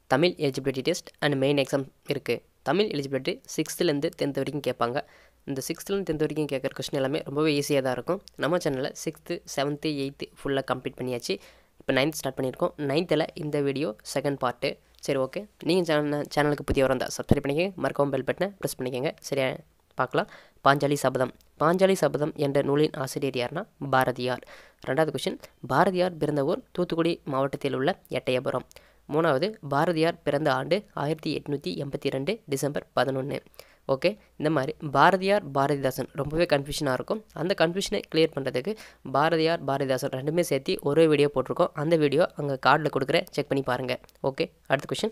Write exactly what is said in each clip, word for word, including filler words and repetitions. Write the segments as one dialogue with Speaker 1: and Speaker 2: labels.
Speaker 1: Tamil eligibility test and main exam இருக்குது. Tamil eligibility சிக்ஸ்த்துலேருந்து tenth வரைக்கும் கேட்பாங்க. இந்த சிக்ஸ்த்துலேருந்து டென்த் வரைக்கும் கேட்குற கொஸ்டின் எல்லாமே ரொம்பவே ஈஸியாக தான் இருக்கும். நம்ம சேனலில் சிக்ஸ்த்து செவன்த்து எயித்து ஃபுல்லாக கம்ப்ளீட் பண்ணியாச்சு. இப்போ நைன்த் ஸ்டார்ட் பண்ணியிருக்கோம். நைன்த்தில் இந்த வீடியோ செகண்ட் பார்ட்டு. சரி, ஓகே. நீங்கள் சேனல் சேனலுக்கு புதியவராக இருந்தால் சப்ஸ்கிரைப் பண்ணிக்கங்க, மறக்காம பெல் பட்டனை ப்ரெஸ் பண்ணிக்கங்க. சரியா, பார்க்கலாம். பாஞ்சாலி சபதம். பாஞ்சாலி சபதம் என்ற நூலின் ஆசிரியர் யார்னா பாரதியார். ரெண்டாவது கொஸ்டின், பாரதியார் பிறந்த ஊர் தூத்துக்குடி மாவட்டத்தில் உள்ள எட்டயபுரம். மூணாவது, பாரதியார் பிறந்த ஆண்டு ஆயிரத்தி எட்நூற்றி எண்பத்தி ரெண்டு டிசம்பர் பதினொன்று. ஓகே, இந்த மாதிரி பாரதியார் பாரதிதாசன் ரொம்பவே கன்ஃபியூஷனாக இருக்கும். அந்த கன்ஃபியூஷனை கிளியர் பண்ணுறதுக்கு பாரதியார் பாரதிதாசன் ரெண்டுமே சேர்த்து ஒரே வீடியோ போட்டிருக்கோம். அந்த வீடியோ அங்கே கார்டில் கொடுக்குறேன், செக் பண்ணி பாருங்கள். ஓகே, அடுத்த கொஸ்டின்,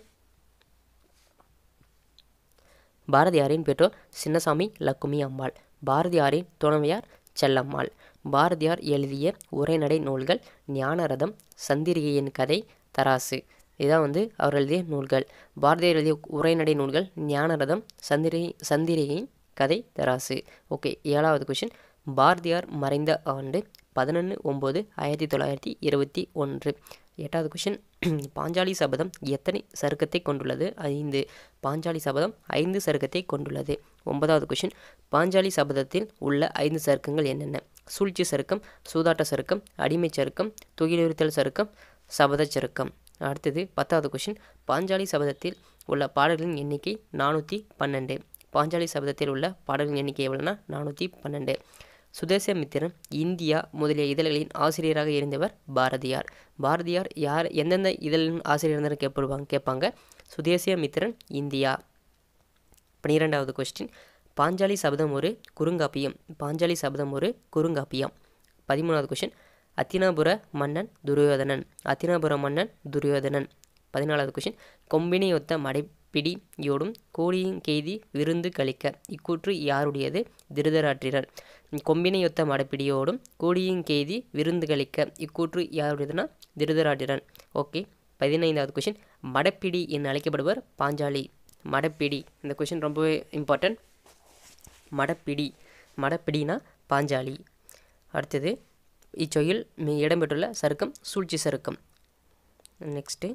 Speaker 1: பாரதியாரின் பெற்றோர் சின்னசாமி லக்குமி அம்மாள். பாரதியாரின் துணைவியார் செல்லம்மாள். பாரதியார் எழுதிய உரைநடை நூல்கள் ஞானரதம், சந்திரிகையின் கதை, தராசு. இதான் வந்து அவர் எழுதிய நூல்கள். பாரதியார் எழுதிய உரைநடை நூல்கள் ஞானரதம், சந்திரி சந்திரிகையின் கதை, தராசு. ஓகே, ஏழாவது கொஷின், பாரதியார் மறைந்த ஆண்டு பதினொன்று ஒம்பது ஆயிரத்தி தொள்ளாயிரத்தி இருபத்தி ஒன்று. எட்டாவது கொஷின், பாஞ்சாலி சபதம் எத்தனை சருக்கத்தை கொண்டுள்ளது? ஐந்து. பாஞ்சாலி சபதம் ஐந்து சருக்கத்தை கொண்டுள்ளது. ஒன்பதாவது கொஷின், பாஞ்சாலி சபதத்தில் உள்ள ஐந்து சருக்கங்கள் என்னென்ன? சூழ்ச்சி சருக்கம், சூதாட்ட சருக்கம், அடிமை சருக்கம், துகிலுறுத்தல் சருக்கம், சபத சருக்கம். அடுத்தது பத்தாவது கொஷின், பாஞ்சாலி சபதத்தில் உள்ள பாடல்களின் எண்ணிக்கை நானூற்றி பன்னெண்டு. பாஞ்சாலி சபதத்தில் உள்ள பாடல்களின் எண்ணிக்கை எவ்வளோனா நானூற்றி பன்னெண்டு. சுதேசமித்திரன், இந்தியா முதலிய இதழ்களின் ஆசிரியராக இருந்தவர் பாரதியார். பாரதியார் யார் எந்தெந்த இதழின் ஆசிரியர் இருந்தாலும் கேட்படுவாங்க கேட்பாங்க சுதேசமித்திரன், இந்தியா. பன்னிரெண்டாவது கொஸ்டின், பாஞ்சாலி சபதம் ஒரு குறுங்காப்பியம். பாஞ்சாலி சபதம் ஒரு குறுங்காப்பியம். பதிமூணாவது கொஸ்டின், அத்தினாபுர மன்னன் துரியோதனன். அத்தினாபுர மன்னன் துரியோதனன். பதினாலாவது கொஸ்டின், கொம்பினையொத்த மடைப்பிடியோடும் கோடியின் கெய்தி விருந்து கழிக்க. இக்கூற்று யாருடையது? திருதராட்டிரர். கொம்பினையொத்த மடைப்பிடியோடும் கோடியின் கெய்தி விருந்து கழிக்க. இக்கூற்று யாருடையதுன்னா திருதராட்டிரன். ஓகே, பதினைந்தாவது கொஸ்டின், மடப்பிடி என்று அழைக்கப்படுவர் பாஞ்சாலி. மடப்பிடி, இந்த கொஸ்டின் ரொம்பவே இம்பார்ட்டன்ட். மடப்பிடி, மடப்பிடினா பாஞ்சாலி. அடுத்தது, இச்சொல்லில் இடம்பெற்றுள்ள சருக்கம் சூழ்ச்சி சருக்கம். நெக்ஸ்ட்டு,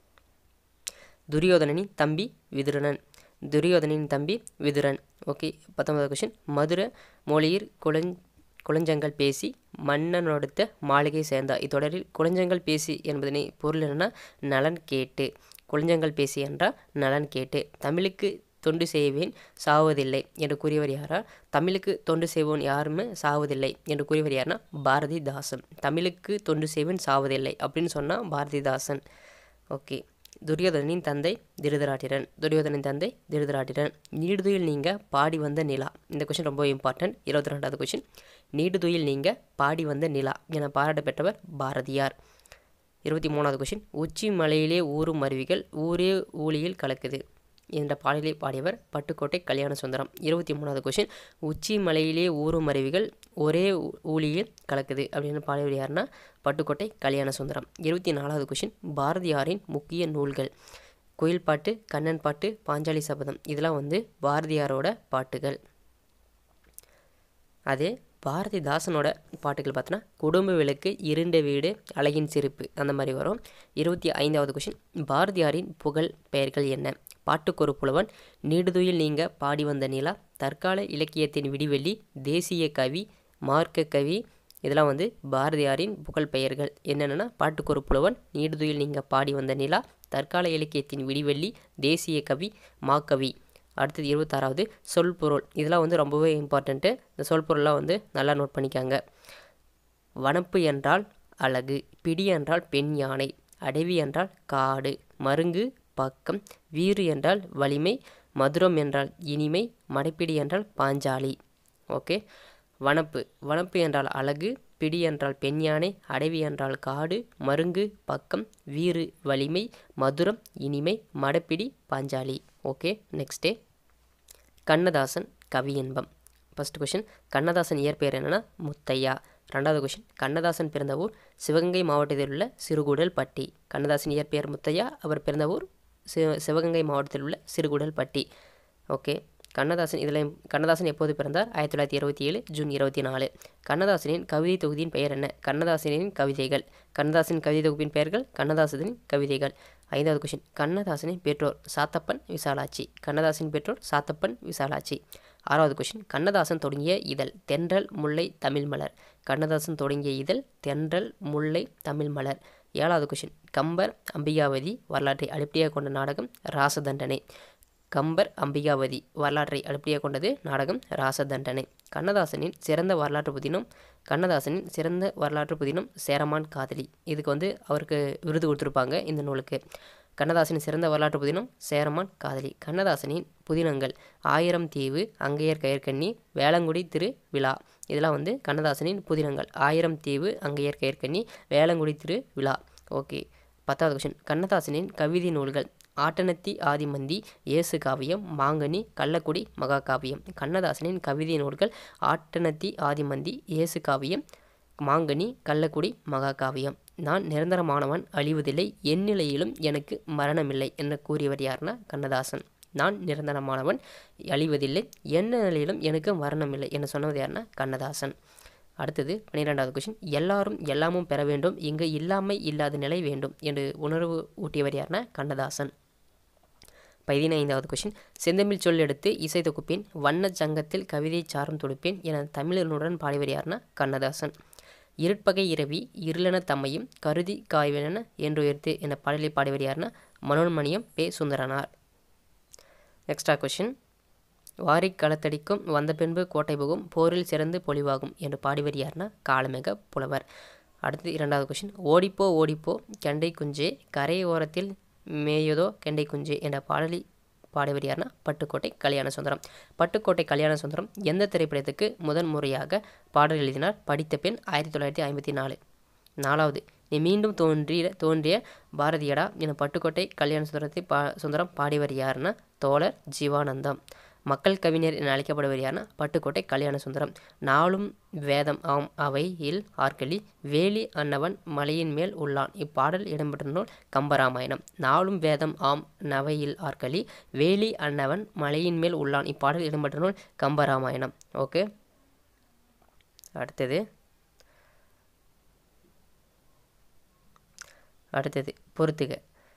Speaker 1: துரியோதனனின் தம்பி விதுரன். துரியோதனின் தம்பி விதுரன். ஓகே, பத்தொன்பதாவது கொஸ்டின், மதுர மொழியில் குளஞ் குளஞ்சங்கள் பேசி மன்னனொடுத்த மாளிகை சேர்ந்தார். இத்தொடரில் குளஞ்சங்கள் பேசி என்பதனை பொருள் என்னன்னா நலன் கேட்டு. குளஞ்சங்கள் பேசி என்றால் நலன் கேட்டு. தமிழுக்கு தொண்டு செய்வேன் சாவதில்லை என்று கூறியவர் யாரா? தமிழுக்கு தொண்டு செய்வோன் யாருமே சாவதில்லை என்று கூறியவர் யாருன்னா பாரதிதாசன். தமிழுக்கு தொண்டு செய்வேன் சாவதில்லை அப்படின்னு சொன்னால் பாரதிதாசன். ஓகே, துரியோதனின் தந்தை திருதராட்டிரன். துரியோதனின் தந்தை திருதராட்டிரன். நீடுதுயில் நீங்க பாடி வந்த நிலா. இந்த கொஸ்டின் ரொம்ப இம்பார்ட்டன்ட். இருபத்தி ரெண்டாவது கொஸ்டின், நீடுதுயில் நீங்க பாடி வந்த நிலா என பாராட்ட பெற்றவர் பாரதியார். இருபத்தி மூணாவது கொஸ்டின், உச்சி மலையிலே ஊறும் அருவிகள் ஊரே ஊழியில் கலக்குது என்ற பாடலை பாடியவர் பட்டுக்கோட்டை கல்யாண சுந்தரம். இருபத்தி மூணாவது கொஸ்டின், உச்சி மலையிலே ஊறும் அருவிகள் ஒரே ஊழியில் கலக்குது அப்படின்னு பாடியவர் யாருன்னா பட்டுக்கோட்டை கல்யாண சுந்தரம். இருபத்தி நாலாவது கொஸ்டின், பாரதியாரின் முக்கிய நூல்கள். குயில் பாட்டு, கண்ணன் பாட்டு, பாஞ்சாலி சபதம். இதெல்லாம் வந்து பாரதியாரோட பாட்டுகள். அதே பாரதிதாசனோட பாட்டுகள் பார்த்தோன்னா குடும்ப விளக்கு, இருண்ட வீடு, அழகின் சிரிப்பு, அந்த மாதிரி வரும். இருபத்தி ஐந்தாவது கொஸ்டின், பாரதியாரின் புகழ் பெயர்கள் என்ன? பாட்டுக்கொரு புலவன், நீடுதுயில் நீங்க பாடி வந்த நிலா, தற்கால இலக்கியத்தின் விடிவெள்ளி, தேசிய கவி, மார்க்க கவி. இதெல்லாம் வந்து பாரதியாரின் புகழ் பெயர்கள். என்னென்னா பாட்டுக்கொரு புலவன், நீடுதுயில் நீங்க பாடி வந்த நிலா, தற்கால இலக்கியத்தின் விடிவெள்ளி, தேசிய கவி, மாக்கவி. அடுத்தது இருபத்தாறாவது, சொல்பொருள். இதெல்லாம் வந்து ரொம்பவே இம்பார்ட்டண்ட்டு. இந்த சொல்பொருள்லாம் வந்து நல்லா நோட் பண்ணிக்காங்க. வனப்பு என்றால் அழகு, பிடி என்றால் பெண் யானை, அடவி என்றால் காடு, மருங்கு பக்கம், வீறு என்றால் வலிமை, மதுரம் என்றால் இனிமை, மடைப்பிடி என்றால் பாஞ்சாலி. ஓகே, வனப்பு. வனப்பு என்றால் அழகு, பிடி என்றால் பெண் யானை, அடவி என்றால் காடு, மருங்கு பக்கம், வீறு வலிமை, மதுரம் இனிமை, மடப்பிடி பாஞ்சாலி. ஓகே, நெக்ஸ்டே, கண்ணதாசன் கவி இன்பம். ஃபர்ஸ்ட் கொஷின், கண்ணதாசன் இயற்பெயர் என்னன்னா முத்தையா. ரெண்டாவது கொஷின், கண்ணதாசன் பிறந்த ஊர் சிவகங்கை மாவட்டத்தில் உள்ள சிறுகூடல் பட்டி. கண்ணதாசன் இயற்பெயர் முத்தையா, அவர் பிறந்த ஊர் சி சிவகங்கை மாவட்டத்தில் உள்ள சிறுகூடல் பட்டி. ஓகே, கண்ணதாசன் இதில் கண்ணதாசன் எப்போது பிறந்தார்? ஆயிரத்தி தொள்ளாயிரத்தி இருபத்தி ஏழு ஜூன் இருபத்தி நாலு. கண்ணதாசனின் கவிதை தொகுதியின் பெயர் என்ன? கண்ணதாசனின் கவிதைகள். கண்ணதாசனின் கவிதை தொகுப்பின் பெயர்கள் கண்ணதாசனின் கவிதைகள். ஐந்தாவது கொஷின், கண்ணதாசனின் பெற்றோர் சாத்தப்பன், விசாலாட்சி. கண்ணதாசனின் பெற்றோர் சாத்தப்பன், விசாலாட்சி. ஆறாவது கொஷின், கண்ணதாசன் தொடங்கிய இதழ் தென்றல், முல்லை, தமிழ் மலர். கண்ணதாசன் தொடங்கிய இதழ் தென்றல், முல்லை, தமிழ் மலர். ஏழாவது கொஷின், கம்பர் அம்பிகாவதி வரலாற்றை அடிப்படையாக கொண்ட நாடகம் ராசதண்டனை. கம்பர் அம்பிகாவதி வரலாற்றை அடிப்படையாக கொண்டது நாடகம் ராசதண்டனை. கண்ணதாசனின் சிறந்த வரலாற்று புதினம் கண்ணதாசனின் சிறந்த வரலாற்று புதினம் சேரமான் காதலி. இதுக்கு வந்து அவருக்கு விருது கொடுத்துருப்பாங்க இந்த நூலுக்கு. கண்ணதாசனின் சிறந்த வரலாற்று புதினம் சேரமான் காதலி. கண்ணதாசனின் புதினங்கள் ஆயிரம் தீவு, அங்கையர் கயற்கண்ணி, வேளங்குடி திரு விழா. இதெல்லாம் வந்து கண்ணதாசனின் புதினங்கள். ஆயிரம் தீவு, அங்கையர் கயற்கண்ணி, வேளங்குடி திரு விழா. ஓகே. பத்தாவது கொஷின், கண்ணதாசனின் கவிதை நூல்கள் ஆட்டனத்தி ஆதிமந்தி, இயேசு காவியம், மாங்கனி, கள்ளக்குடி மகாகாவியம். கண்ணதாசனின் கவிதை நூல்கள் ஆட்டனத்தி ஆதிமந்தி, இயேசு காவியம், மாங்கனி, கள்ளக்குடி மகாகாவியம். நான் நிரந்தரமானவன், அழிவதில்லை, என் நிலையிலும் எனக்கு மரணமில்லை என கூறியவர் யாருன்னா கண்ணதாசன். நான் நிரந்தரமானவன், அழிவதில்லை, என்ன நிலையிலும் எனக்கு மரணமில்லை என சொன்னது யாருன்னா கண்ணதாசன். அடுத்தது பன்னிரெண்டாவது கொஷின், எல்லாரும் எல்லாமும் பெற வேண்டும், இங்கு இல்லாமை இல்லாத நிலை வேண்டும் என்று உணர்வு ஊட்டியவர் யாருன்னா கண்ணதாசன். பதினைந்தாவது கொஷின், செந்தமிழ் சொல் எடுத்து இசை தொகுப்பேன், வண்ணச் சங்கத்தில் கவிதை சாரம் தொடுப்பேன் என தமிழனுடன் பாடியவர் யாருன்னா கண்ணதாசன். இருட்பகை இரவி இருளென தம்மையும் கருதி காய்வென என்று உயர்த்து என பாடலை பாடியவர் யாருன்னா மனோன்மணியம் பே சுந்தரனார். நெக்ஸ்டா கொஷின், வாரி களத்தடிக்கும் வந்த பின்பு கோட்டை புகும், போரில் சிறந்து பொலிவாகும் என்று பாடியவர் யாருன்னா காளமேக புலவர். அடுத்து இரண்டாவது கொஷின், ஓடிப்போ ஓடிப்போ கெண்டை குஞ்சே, கரை ஓரத்தில் மேயதோ கெண்டை குஞ்சே என்ற பாடலை பாடியவர் யாருன்னா பட்டுக்கோட்டை கல்யாண சுந்தரம். பட்டுக்கோட்டை கல்யாண சுந்தரம் எந்த திரைப்படத்துக்கு முதன் முறையாக பாடல் எழுதினார்? படித்த பெண், ஆயிரத்தி தொள்ளாயிரத்தி ஐம்பத்தி நாலு. நாலாவது, நீ மீண்டும் தோன்றிய தோன்றிய பாரதியடா என பட்டுக்கோட்டை கல்யாண சுந்தரத்தை பா சுந்தரம் பாடியவர் யாருன்னா தோழர் ஜீவானந்தம். மக்கள் கவிஞர் என அழைக்கப்படுவர் யாருன்னா பட்டுக்கோட்டை கல்யாண சுந்தரம். நாளும் வேதம் ஆம் அவையில் ஆற்களி, வேலி அன்னவன் மலையின் மேல் உள்ளான் இப்பாடல் இடம்பெற்ற நூல் கம்பராமாயணம். நாளும் வேதம் ஆம் நவையில் ஆற்களி, வேலி அன்னவன் மலையின் மேல் உள்ளான் இப்பாடல் இடம்பெற்ற நூல் கம்பராமாயணம். ஓகே. அடுத்தது அடுத்தது பொறுத்துக.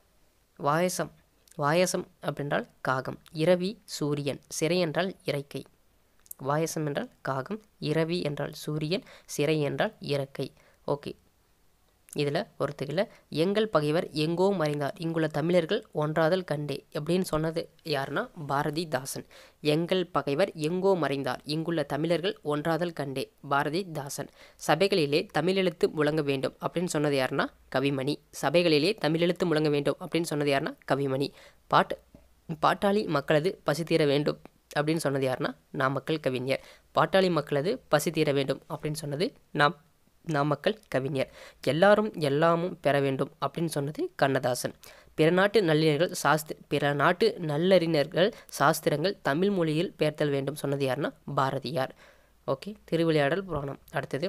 Speaker 1: வாயசம் வாயசம் அப்படின்றால் காகம், இரவி சூரியன், சிறை என்றால் இறக்கை. வாயசம் என்றால் காகம், இரவி என்றால் சூரியன், சிறை என்றால் இறக்கை. ஓகே. இதில் ஒருத்தகில் எங்கள் பகைவர் எங்கோ மறைந்தார், இங்குள்ள தமிழர்கள் ஒன்றாதல் கண்டே அப்படின்னு சொன்னது யாருன்னா பாரதிதாசன். எங்கள் பகைவர் எங்கோ மறைந்தார், இங்குள்ள தமிழர்கள் ஒன்றாதல் கண்டே, பாரதிதாசன். சபைகளிலே தமிழெழுத்து முழங்க வேண்டும் அப்படின்னு சொன்னது யாருன்னா கவிமணி. சபைகளிலே தமிழெழுத்து முழங்க வேண்டும் அப்படின்னு சொன்னது யாருன்னா கவிமணி. பாட்டு பாட்டாளி மக்களது பசி தீர வேண்டும் அப்படின்னு சொன்னது யாருன்னா நாமக்கல் கவிஞர். பாட்டாளி மக்களது பசி தீர வேண்டும் அப்படின்னு சொன்னது நாம் நாமக்கல் கவிஞர். எல்லாரும் எல்லாமும் பெற வேண்டும் அப்படின்னு சொன்னது கண்ணதாசன். பிற நாட்டு நல்லறிஞர்கள் சாஸ்திர பிற நாட்டு நல்லறிஞர்கள் சாஸ்திரங்கள் தமிழ் மொழியில் பெயர்த்தல் வேண்டும் சொன்னது யாருன்னா பாரதியார். ஓகே. திருவிளையாடல் புராணம். அடுத்தது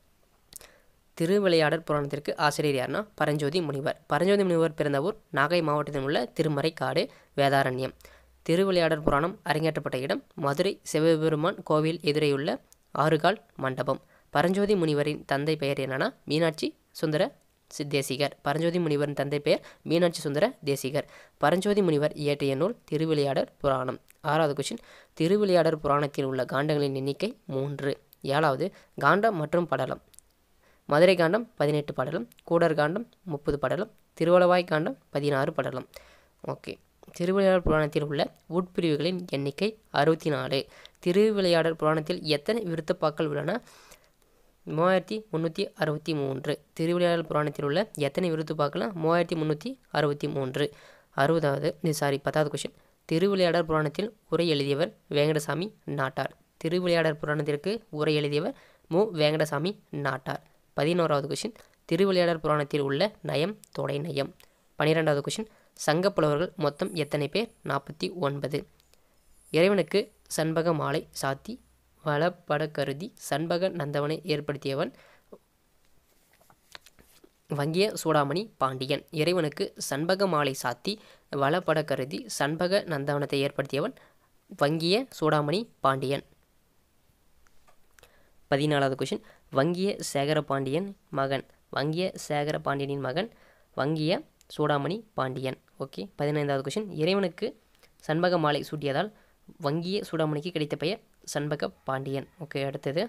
Speaker 1: திருவிளையாடல் புராணத்திற்கு ஆசிரியர் யாருன்னா பரஞ்சோதி முனிவர். பரஞ்சோதி முனிவர் பிறந்த ஊர் நாகை மாவட்டத்தில் உள்ள திருமறைக்காடு, வேதாரண்யம். திருவிளையாடல் புராணம் அரங்கேற்றப்பட்ட இடம் மதுரை சிவபெருமான் கோவில் எதிரேயுள்ள ஆறுகால் மண்டபம். பரஞ்சோதி முனிவரின் தந்தை பெயர் என்னன்னா மீனாட்சி சுந்தர தேசிகர். பரஞ்சோதி முனிவரின் தந்தை பெயர் மீனாட்சி சுந்தர தேசிகர். பரஞ்சோதி முனிவர் இயற்றிய நூல் திருவிளையாடற் புராணம். ஆறாவது கொஷின், திருவிளையாடற் புராணத்தில் உள்ள காண்டங்களின் எண்ணிக்கை மூன்று. ஏழாவது, காண்டம் மற்றும் படலம். மதுரை காண்டம் பதினெட்டு படலம், கூடர் காண்டம் முப்பது படலம், திருவளவாய் காண்டம் பதினாறு படலம். ஓகே. திருவிளையாடற் புராணத்தில் உள்ள உட்பிரிவுகளின் எண்ணிக்கை அறுபத்தி நாலு. திருவிளையாடற் புராணத்தில் எத்தனை விருத்தப்பாக்கள் உள்ளன? மூவாயிரத்தி முந்நூற்றி அறுபத்தி மூன்று. திருவிளையாடல் புராணத்தில் உள்ள எத்தனை விருத்துப்பாக்கள்னா மூவாயிரத்தி முந்நூற்றி அறுபத்தி மூன்று. அறுபதாவது இது சாரி பத்தாவது கொஷின், திருவிளையாடல் புராணத்தில் உரை எழுதியவர் வேங்கடசாமி நாட்டார். திருவிளையாடல் புராணத்திற்கு உரை எழுதியவர் மு வேங்கடசாமி நாட்டார். பதினோராவது கொஷின், திருவிளையாடல் புராணத்தில் உள்ள நயம் தொடை நயம். பன்னிரெண்டாவது கொஷின், சங்கப்புலவர்கள் மொத்தம் எத்தனை பேர்? நாற்பத்தி ஒன்பது. இறைவனுக்கு சண்பக மாலை சாத்தி வளப்பட கருதி சண்பக நந்தவனை ஏற்படுத்தியவன் வங்கிய சூடாமணி பாண்டியன். இறைவனுக்கு சண்பக மாலை சாத்தி வளப்பட கருதி சண்பக நந்தவனத்தை ஏற்படுத்தியவன் வங்கிய சூடாமணி பாண்டியன். பதினாலாவது கொஷின், வங்கிய சேகர பாண்டியன் மகன். வங்கிய சேகர பாண்டியனின் மகன் வங்கிய சூடாமணி பாண்டியன். ஓகே. பதினைந்தாவது கொஷின், இறைவனுக்கு சண்பக மாலை சூட்டியதால் வங்கிய சூடாமணிக்கு கிடைத்த பெயர் சண்பக பாண்டியன். ஓகே. அடுத்தது,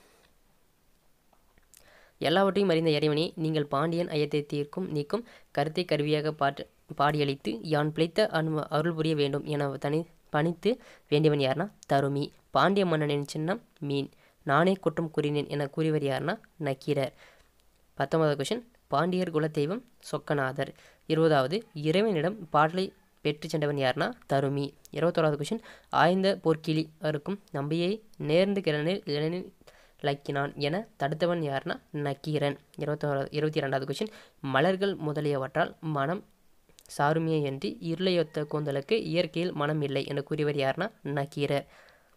Speaker 1: எல்லாவற்றையும் அறிந்த இறைவனே, நீங்கள் பாண்டியன் ஐயத்தை தீர்க்கும் நீக்கும் கருத்தை கருவியாக பாட்டு பாடியளித்து யான் பிழைத்த அனு அருள் புரிய வேண்டும் என தனி பணித்து வேண்டியவன் யார்னா தருமி. பாண்டிய மன்னனின் சின்னம் மீன். நானே குற்றம் கூறினேன் என கூறியவர் யார்னா நக்கீரர். பத்தொன்பதாவது கொஷின், பாண்டியர் குலதெய்வம் சொக்கநாதர். இருபதாவது, இறைவனிடம் பாடலை பெற்று சென்றவன் யார்னா தருமி. இருபத்தோராவது கொஷின், ஆய்ந்த போர்க்கிளி அறுக்கும் நம்பியை நேர்ந்து கிழனில் இளனில் லக்கினான் என தடுத்தவன் யார்னா நக்கீரன். இருபத்தோராவது இருபத்தி இரண்டாவது கொஷின், மலர்கள் முதலியவற்றால் மனம் சாருமியை அன்றி இருளையொத்த கூந்தலுக்கு இயற்கையில் மனம் இல்லை என கூறியவர் யார்னா நக்கீரர்.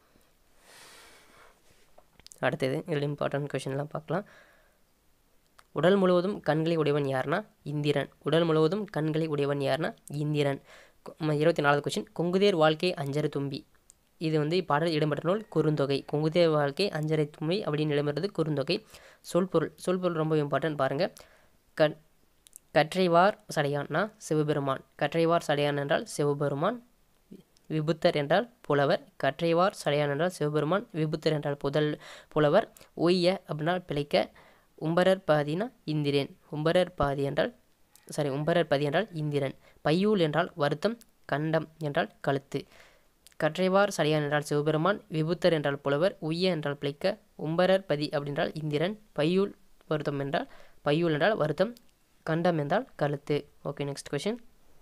Speaker 1: அடுத்தது இதில் இம்பார்ட்டன்ட் கொஷின்லாம் பார்க்கலாம். உடல் முழுவதும் கண்களை உடையவன் யார்னா இந்திரன். உடல் முழுவதும் கண்களை உடையவன் யார்னா இந்திரன். இருபத்தி நாலாவது கொஷின், கொங்குதேர் வாழ்க்கை அஞ்சரை தும்பி. இது வந்து இப்பாடல் இடம்பெற்ற நூல் குறுந்தொகை. கொங்குதேர் வாழ்க்கை அஞ்சரை தும்பி அப்படின்னு இடம்பெறது குறுந்தொகை. சொல்பொருள் சொல்பொருள் ரொம்ப இம்பார்ட்டன்ட் பாருங்கள். கண் கற்றைவார் சடையான்னா சிவபெருமான். கற்றைவார் சடையான் என்றால் சிவபெருமான். விபுத்தர் என்றால் புலவர். கற்றைவார் சடையான் என்றால் சிவபெருமான். விபுத்தர் என்றால் புதல் புலவர். ஒய்ய அப்படின்னா பிழைக்க. உம்பரர் பாதினா இந்திரன். உம்பரர் பாதி என்றால் சாரி உம்பரர் பதி என்றால் இந்திரன். பையூல் என்றால் வருத்தம். கண்டம் என்றால் கழுத்து. கற்றைவார் சடையான் என்றால் சிவபெருமான். விபுத்தர் என்றால் புலவர். உய்ய என்றால் பிழைக்க. உம்பரர் பதி அப்படின்றால் இந்திரன். பையூல் வருத்தம் என்றால் பையூல் என்றால் வருத்தம். கண்டம் என்றால் கழுத்து. ஓகே. நெக்ஸ்ட் கொஷின்,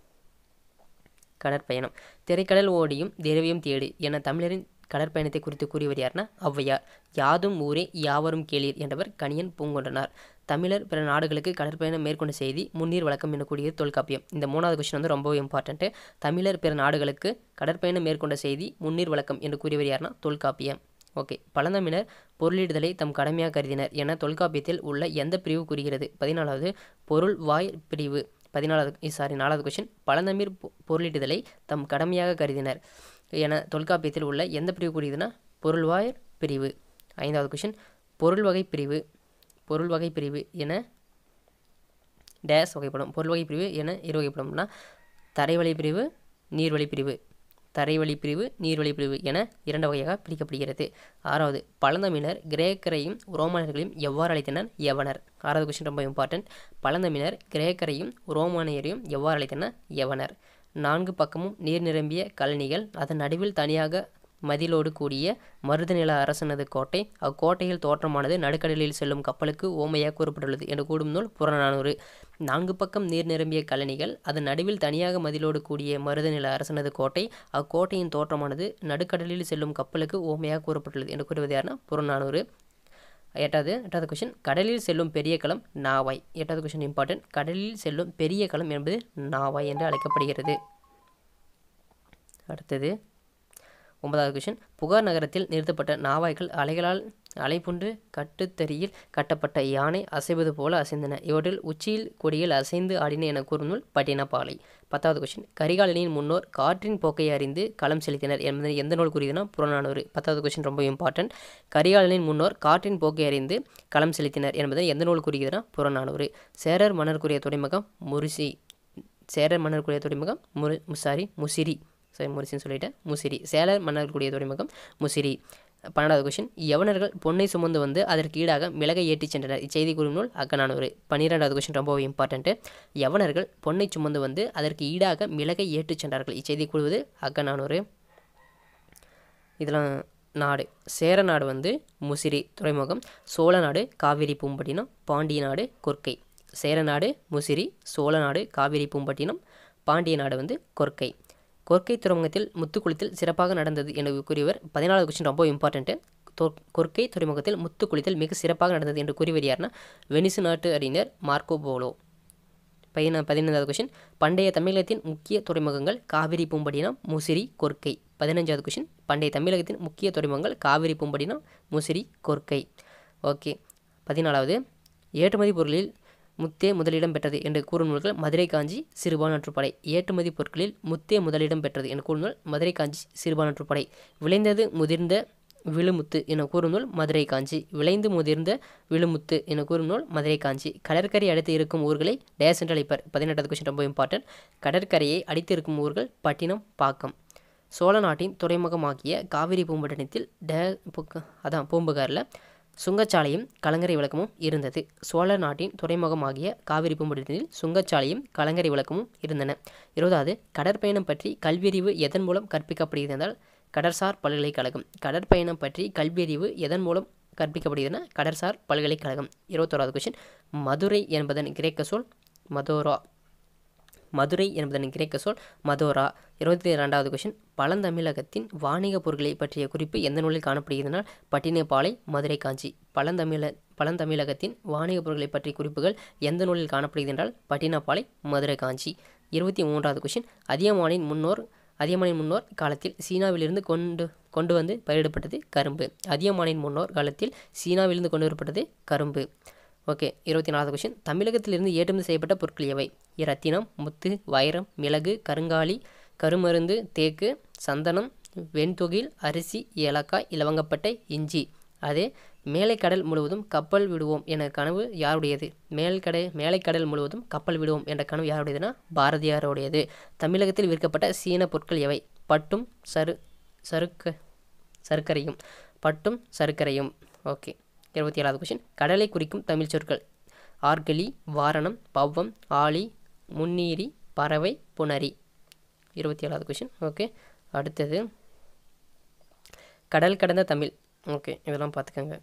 Speaker 1: கடற்பயணம். திரைக்கடல் ஓடியும் திரவியம் தேடு என தமிழரின் கடற்பயணத்தை குறித்து கூறியவர் யார்னா ஔவையார். யாதும் ஊரே யாவரும் கேளீர் என்றவர் கணியன் பூங்கொன்றனார். தமிழர் பிற நாடுகளுக்கு கடற்பயணம் மேற்கொண்ட செய்தி முன்னீர் வழக்கம் எனக்கூடியது தொல்காப்பியம். இந்த மூணாவது கொஸ்டின் வந்து ரொம்ப இம்பார்ட்டன்ட்டு. தமிழர் பிற நாடுகளுக்கு கடற்பயணம் மேற்கொண்ட செய்தி முன்னீர் வழக்கம் என்று கூறியவர் யார்னா தொல்காப்பியம். ஓகே. பழந்தமிழர் பொருளிடுதலை தம் கடமையாக கருதினர் என தொல்காப்பியத்தில் உள்ள எந்த பிரிவு கூறுகிறது? பதினாலாவது பொருள் வாய் பிரிவு. பதினாலாவது சாரி நாலாவது கொஸ்டின், பழந்தமிழ் பொருளிடுதலை தம் கடமையாக கருதினர் என தொல்காப்பியத்தில் உள்ள எந்த பிரிவு கூறுகிறதுனா பொருள்வாய் பிரிவு. ஐந்தாவது கொஸ்டின், பொருள் வகை பிரிவு. பொருள் வகை பிரிவு என டேஸ் வகைப்படும். பொருள் வகை பிரிவு என இரு வகைப்படும்னா தரைவழி பிரிவு, நீர்வழி பிரிவு. தரைவழி பிரிவு, நீர்வழி பிரிவு என இரண்டு வகையாக பிரிக்கப்படுகிறது. ஆறாவது, பழந்தமிழர் கிரேக்கரையும் ரோமானியர்களையும் எவ்வாறு அழைத்தனர்? யவனர். ஆறாவது கொஸ்டின் ரொம்ப இம்பார்ட்டன்ட். பழந்தமிழர் கிரேக்கரையும் ரோமானியரையும் எவ்வாறு அழைத்தனர்? யவனர். நான்கு பக்கமும் நீர் நிரம்பிய கழனிகள், அதன் நடுவில் தனியாக மதிலோடு கூடிய மருதநில அரசனது கோட்டை, அக்கோட்டையில் தோற்றமானது நடுக்கடலில் செல்லும் கப்பலுக்கு ஓமையாக கூறப்பட்டுள்ளது என்று கூடும் நூல் புறநானூறு. நான்கு பக்கம் நீர் நிரம்பிய கழனிகள், அதன் நடுவில் தனியாக மதிலோடு கூடிய மருதநில அரசனது கோட்டை, அக்கோட்டையின் தோற்றமானது நடுக்கடலில் செல்லும் கப்பலுக்கு ஓமையாக கூறப்பட்டுள்ளது என்று கூறுவது யாருன்னா புறநானூறு. எட்டாவது எட்டாவது கொஸ்டின், கடலில் செல்லும் பெரிய களம் நாவாய். எட்டாவது கொஸ்டின் இம்பார்ட்டன்ட். கடலில் செல்லும் பெரிய களம் என்பது நாவாய் என்று அழைக்கப்படுகிறது. அடுத்தது ஒன்பதாவது கொஸ்டின், புகார் நகரத்தில் நிறுத்தப்பட்ட நாவாய்கள் அலைகளால் அலைப்புண்டு கட்டுத்தறியில் கட்டப்பட்ட யானை அசைவது போல அசைந்தன. இவற்றில் உச்சியில் கொடியில் அசைந்து ஆடின என கூறும் நூல் பட்டினப்பாலை. பத்தாவது கொஸ்டின், கரிகாலனின் முன்னோர் காற்றின் போக்கை அறிந்து களம் செலுத்தினர் என்பதை எந்த நூல் கூறுகிறதுனா புறநானூறு. பத்தாவது கொஸ்டின் ரொம்ப இம்பார்ட்டன்ட். கரிகாலனின் முன்னோர் காற்றின் போக்கை அறிந்து களம் செலுத்தினர் என்பதை எந்த நூல் கூறுகிறதுனா புறநானூறு. சேரர் மன்னர்க்குரிய துறைமுகம் முரிசி. சேரர் மன்னர்க்குரிய துறைமுகம் முரு சாரி முசிறி சரி முரிசின்னு சொல்லிட்டேன் முசிறி. சேலர் மன்னர்களுடைய துறைமுகம் முசிறி. பன்னெண்டாவது கொஸ்டின், யவனர்கள் பொன்னை சுமந்து வந்து அதற்கு ஈடாக மிளகை ஏற்றி சென்றனர். இச்செய்தி கூறும் நூல் அக்கநானூறு. பன்னிரெண்டாவது கொஸ்டின் ரொம்ப இம்பார்ட்டன்ட்டு. யவனர்கள் பொன்னை சுமந்து வந்து அதற்கு ஈடாக மிளகை ஏற்றி சென்றார்கள். இச்செய்தி கூறுவது அக்கநானூறு. இதெல்லாம் நாடு. சேர நாடு வந்து முசிறி துறைமுகம். சோழ நாடு காவிரி பூம்பட்டினம். பாண்டிய நாடு கொர்க்கை. சேர நாடு முசிறி, சோழ நாடு காவிரி பூம்பட்டினம், பாண்டிய நாடு வந்து கொர்க்கை. கொர்க்கை துறைமுகத்தில் முத்துக்குளித்தல் சிறப்பாக நடந்தது என கூறியவர். பதினாலாவது கொஸ்டின் ரொம்ப இம்பார்ட்டன்ட்டு. கொர்க்கை துறைமுகத்தில் முத்துக்குளித்தல் மிக சிறப்பாக நடந்தது என்று கூறியவர் யார்னா வெனிசு நாட்டு அறிஞர் மார்க்கோ போலோ. பதினா பதினைந்தாவது கொஸ்டின், பண்டைய தமிழகத்தின் முக்கிய துறைமுகங்கள் காவிரி பூம்பட்டினம், முசிறி, கொர்க்கை. பதினஞ்சாவது கொஸ்டின், பண்டைய தமிழகத்தின் முக்கிய துறைமுகங்கள் காவிரி பூம்பட்டினம், முசிறி, கொர்க்கை. ஓகே. பதினாலாவது, ஏற்றுமதி பொருளில் முத்தே முதலிடம் பெற்றது என்று கூறும் நூல்கள் மதுரை காஞ்சி சிறுபான்ற்றுப்படை. ஏற்றுமதி பொருட்களில் முத்தே முதலிடம் பெற்றது என்று கூறும் நூல் மதுரை காஞ்சி சிறுபான்ற்றுப்படை. விளைந்தது முதிர்ந்த விழுமுத்து என கூறும் நூல் மதுரை காஞ்சி. விளைந்து முதிர்ந்த விழுமுத்து என கூறும் நூல் மதுரை காஞ்சி. கடற்கரை அடுத்து இருக்கும் ஊர்களை டேஸ் என்று அழைப்பர். பதினெட்டாவது கொஸ்டின் ரொம்ப இம்பார்ட்டன்ட். கடற்கரையை அடித்து இருக்கும் ஊர்கள் பட்டினம், பாக்கம். சோழ நாட்டின் துறைமுகமாகிய காவிரி பூம்பட்டினத்தில் டே அதான் பூம்புகாரில் சுங்கச்சாலையும் கலங்கரை விளக்கமும் இருந்தது. சோழ நாட்டின் துறைமுகமாகிய காவிரி பூம்பட்டினத்தில் சுங்கச்சாலையும் கலங்கரை விளக்கமும் இருந்தன. இருபதாவது கடற்பயணம் பற்றி கல்வியறிவு எதன் மூலம் கற்பிக்கப்படுகிறது என்றால் கடற்சார் பல்கலைக்கழகம். கடற்பயணம் பற்றி கல்வியறிவு எதன் மூலம் கற்பிக்கப்படுகிறதுனா கடற்சார் பல்கலைக்கழகம். இருபத்தோராவது கொஸ்டின் மதுரை என்பதன் கிரேக்க சொல் மதோரா. மதுரை என்பதன் கிரேக்க சொல் மதோரா. இருபத்தி ரெண்டாவது கொஸ்டின் பழந்தமிழகத்தின் வாணிக பொருட்களை பற்றிய குறிப்பு எந்த நூலில் காணப்படுகிறதுனால் பட்டினப்பாலை, மதுரை காஞ்சி. பழந்தமிழ பழந்தமிழகத்தின் வாணிக பொருட்களை பற்றிய குறிப்புகள் எந்த நூலில் காணப்படுகிறது என்றால் பட்டினப்பாலை, மதுரை காஞ்சி. இருபத்தி மூன்றாவது கொஸ்டின் அதியமானின் முன்னோர் அதியமானின் முன்னோர் காலத்தில் சீனாவிலிருந்து கொண்டு கொண்டு வந்து பயிரிடப்பட்டது கரும்பு. அதியமானின் முன்னோர் காலத்தில் சீனாவிலிருந்து கொண்டு வரப்பட்டது கரும்பு. ஓகே. இருபத்தி நாலாவது கொஸ்டின் தமிழகத்திலிருந்து ஏற்றுமதி செய்யப்பட்ட பொருட்கள் எவை? இரத்தினம், முத்து, வைரம், மிளகு, கருங்காலி, கருமருந்து, தேக்கு, சந்தனம், வெண்துகில், அரிசி, ஏலக்காய், இலவங்கப்பட்டை, இஞ்சி. அதே மேலைக்கடல் முழுவதும் கப்பல் விடுவோம் என கனவு யாருடையது? மேல்கடை மேலைக்கடல் முழுவதும் கப்பல் விடுவோம் என்ற கனவு யாருடையதுன்னா பாரதியாருடையது. தமிழகத்தில் விற்கப்பட்ட சீன பொருட்கள் எவை? பட்டும் சரு சருக்க சர்க்கரையும். பட்டும் சர்க்கரையும். ஓகே. இருபத்தி ஏழாவது கொஸ்டின் கடலை குறிக்கும் தமிழ் சொற்கள் ஆர்கலி, வாரணம், பவ்வம், ஆலி, முன்னீரி, பறவை, புணரி. இருபத்தி ஏழாவது கொஸ்டின். ஓகே. அடுத்தது கடல் கடந்த தமிழ். ஓகே, இதெல்லாம் பார்த்துக்கோங்க.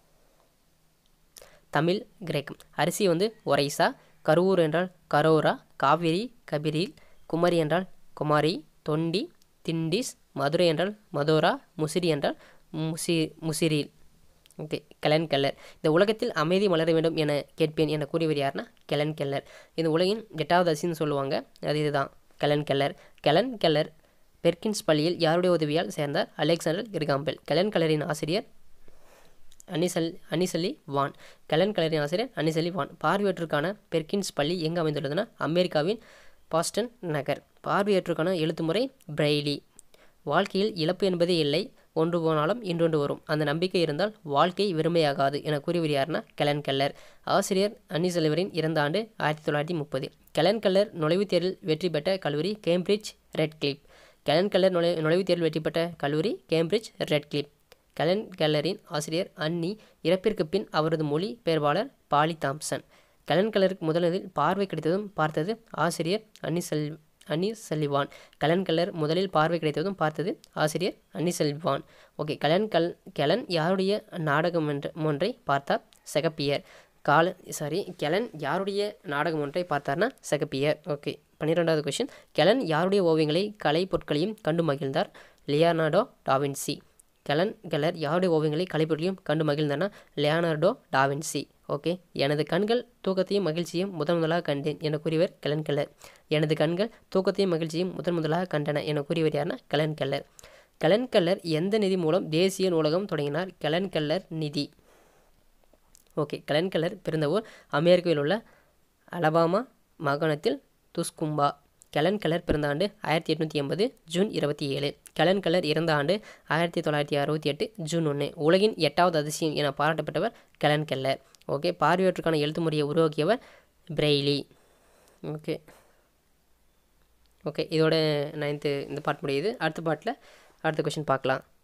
Speaker 1: தமிழ், கிரேக்கம். அரிசி வந்து ஒரைசா. கருவூர் என்றால் கரோரா. காவிரி கபிரில். குமரி என்றால் குமாரி. தொண்டி திண்டிஸ். மதுரை என்றால் மதோரா. முசிறி என்றால் முசி முசிறில். ஓகே. Helen Keller. இந்த உலகத்தில் அமைதி மலர வேண்டும் என கேட்பேன் என கூறியவர் யாருன்னா கெலன் கெல்லர். இந்த உலகின் எட்டாவது அசின்னு சொல்லுவாங்க, அது இதுதான் Helen Keller. Helen Keller Perkins பள்ளியில் யாருடைய உதவியால் சேர்ந்தார்? Alexander Graham Bell. கெலன் கெல்லரின் ஆசிரியர் அனிசல் அனிசலி வான். கெலன் கெல்லரின் ஆசிரியர் அனிசலி வான். பார்வையற்றுக்கான பெர்கின்ஸ் பள்ளி எங்கே அமைந்துள்ளதுன்னா அமெரிக்காவின் பாஸ்டன் நகர். பார்வையற்றுக்கான எழுத்துமுறை பிரெய்லி. வாழ்க்கையில் இழப்பு என்பதே இல்லை, ஒன்று போனாலும் இன்னொன்று வரும், அந்த நம்பிக்கை இருந்தால் வாழ்க்கை வெறுமையாகாது என கூறியவர் யாருன்னா கெலன் கெல்லர். ஆசிரியர் அனிசலிவரின் இறந்த ஆண்டு ஆயிரத்தி தொள்ளாயிரத்தி முப்பது. கெலன் கெல்லர் நுழைவுத் தேர்வில் வெற்றி பெற்ற கல்லூரி கேம்பிரிட்ஜ் ரெட்கிளிப். கெலன் கெல்லர் நுழை நுழைவுத் தேர்வில் வெற்றி பெற்ற கல்லூரி கேம்பிரிட்ஜ் ரெட்கிளிப். கெலன் கெல்லரின் ஆசிரியர் அன்னி. இறப்பிற்கு பின் அவரது மொழி பெயர்ப்பாளர் பாலி தாம்சன். கெலன் கெல்லருக்கு முதலில் பார்வை கிடைத்ததும் பார்த்தது ஆசிரியர் அனிசல் அனிசலிவான். கெலன் கெல்லர் முதலில் பார்வை கிடைத்ததும் பார்த்தது ஆசிரியர் அனிசலிவான். ஓகே. கெலன் கல் கெலன் யாருடைய நாடகம் என்ற ஒன்றை பார்த்தார்? செகப்பியர். கால சாரி கெலன் யாருடைய நாடகம் ஒன்றை பார்த்தார்னா செகப்பியர். ஓகே. பன்னிரெண்டாவது கொஸ்டின் கெலன் யாருடைய ஓவியங்களை கலை பொருட்களையும் கண்டு மகிழ்ந்தார்? Leonardo da Vinci. கெலன் கெல்லர் யாருடைய ஓவியங்களை கலைப்பொருட்களையும் கண்டு மகிழ்ந்தார்னா லியோனார்டோ டாவின்சி. ஓகே. எனது கண்கள் தூக்கத்தையும் மகிழ்ச்சியும் முதன் முதலாக கண்டேன் என கூறியவர் கெலன் கெல்லர். எனது கண்கள் தூக்கத்தையும் மகிழ்ச்சியும் முதன் முதலாக கண்டன என கூறியவர் யாருன்னா கெலன் கெல்லர். கெலன் கெல்லர் எந்த நிதி மூலம் தேசிய நூலகம் தொடங்கினார்? கெலன் கெல்லர் நிதி. ஓகே. கெலன் கெல்லர் பிறந்த ஊர் அமெரிக்காவில் உள்ள அலபாமா மாகாணத்தில் துஸ்கும்பா. கெலன் கெல்லர் பிறந்த ஆண்டு ஆயிரத்தி எட்நூற்றி எண்பது ஜூன் இருபத்தி ஏழு. கெலன் கெல்லர் இறந்த ஆண்டு ஆயிரத்தி தொள்ளாயிரத்தி அறுபத்தி எட்டு ஜூன் ஒன்று. உலகின் எட்டாவது அதிசயம் என பாராட்டப்பட்டவர் கெலன் கெல்லர். ஓகே. பார்வையற்றுக்கான எழுத்து முறையை உருவாக்கியவர் பிரெய்லி. ஓகே. ஓகே. இதோட நைன்த்து இந்த பார்ட் முடியுது. அடுத்த பார்ட்டில் அடுத்த கொஸ்டின் பார்க்கலாம்.